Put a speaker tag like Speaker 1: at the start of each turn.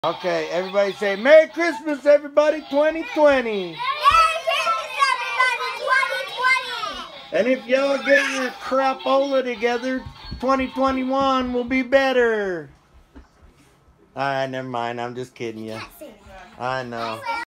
Speaker 1: Okay, everybody say Merry Christmas, everybody, 2020.
Speaker 2: Merry Christmas, everybody, 2020.
Speaker 1: And if y'all get your crapola together, 2021 will be better. Alright, never mind. I'm just kidding you. I know.